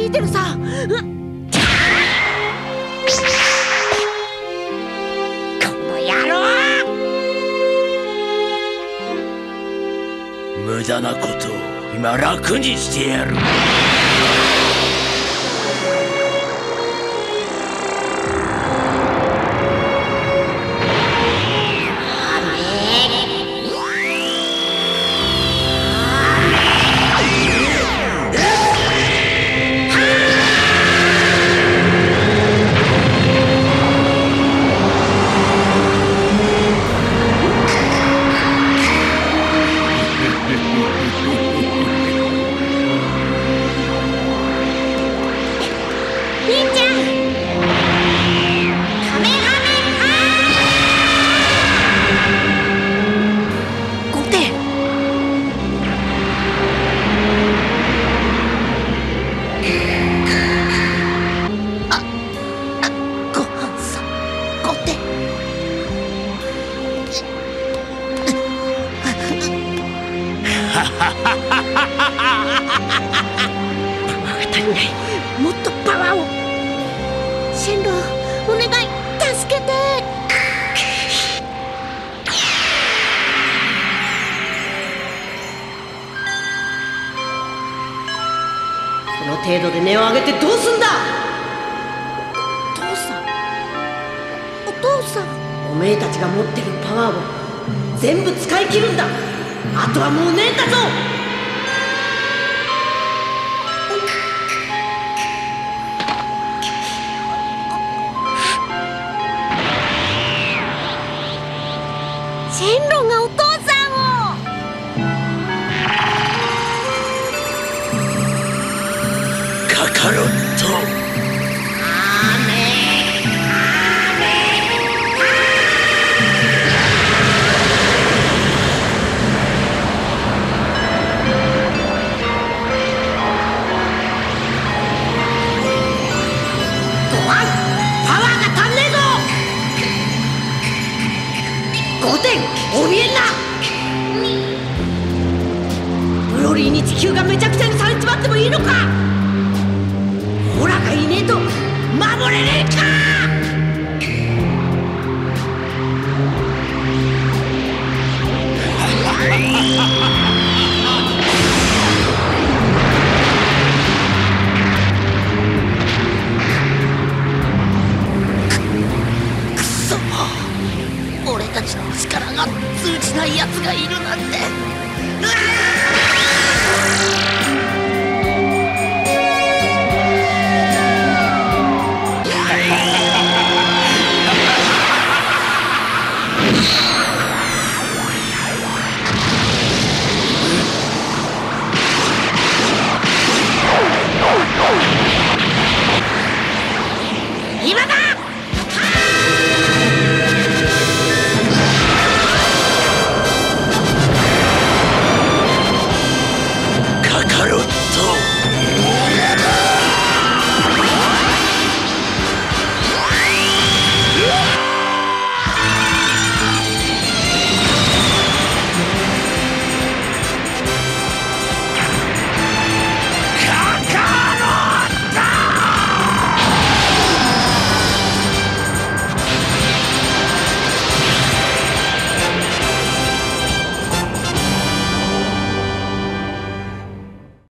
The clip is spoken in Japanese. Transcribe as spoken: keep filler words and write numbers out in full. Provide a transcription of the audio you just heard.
いてるさ。この野郎！ 無駄なことを今楽にしてやる。 もっとパワーを。シェンロン、お願い、助けて。 この程度で値を上げてどうすんだ。 お父さん、お父さん。 おめえたちが持ってるパワーを全部使い切るんだ。あとはもうねえんだぞ。 シェンロンがお父さんを。 カカロット。